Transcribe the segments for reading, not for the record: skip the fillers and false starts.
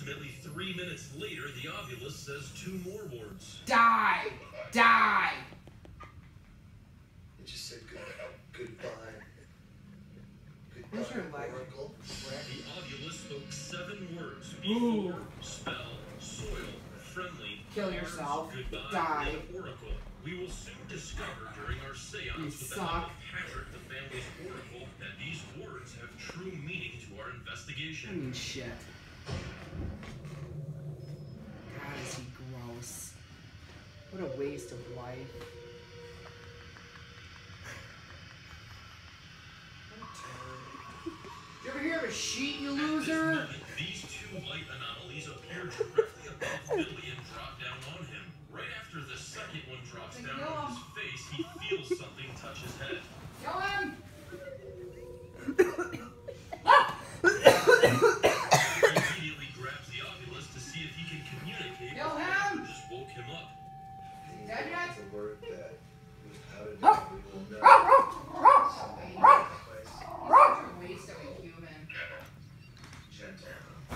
Approximately 3 minutes later, the Ovilus says 2 more words. Die! Die! It just said goodbye. Where's your leg? Oracle. The Ovilus spoke 7 words before spell, soil, friendly, Kill yourself. goodbye, Die. and oracle. We will soon discover during our seance You with the help suck. of Patrick, the family's oracle, that these words have true meaning to our I investigation. mean, shit. God, is he gross. What a waste of life. You ever hear of a sheet, you At this loser? moment, these 2 light anomalies appear directly above Billy and drop down on him. Right after the second one drops down on his face, he feels something touch his head. Kill him! He immediately grabs the Ovilus to see if he can communicate Kill with him! whoever just woke him up. Dead yet? It's a word that without a doubt we will know. Something in that place. Such a waste of a human. Gentle.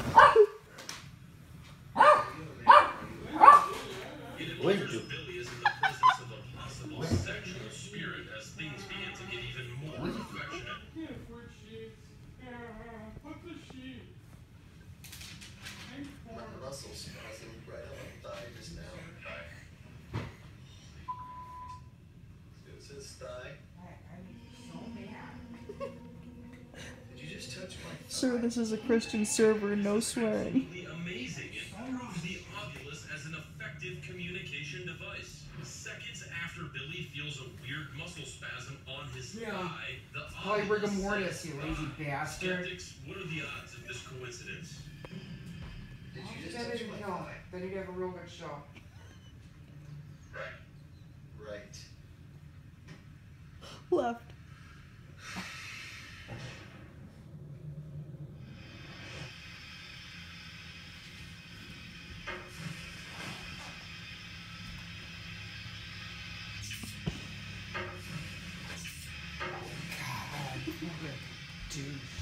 It appears Billy is in the presence of a possible sexual spirit as things begin to get even more affectionate. My muscles spasm right on my thigh just now. It says thigh. So mad. Did you just touch my thigh? Sir, this is a Christian server, no swearing. Absolutely amazing. It proves the Ovilus as an effective communication device. Seconds after Billy feels a weird muscle spasm on his Yeah. thigh, the Probably rigor Ovilus mortis, says, you lazy bastard. Skeptics, what are the odds of this coincidence? Did you just That touch didn't my kill him. thigh? Then you'd have a real good show. Right. Left. God, what a douche.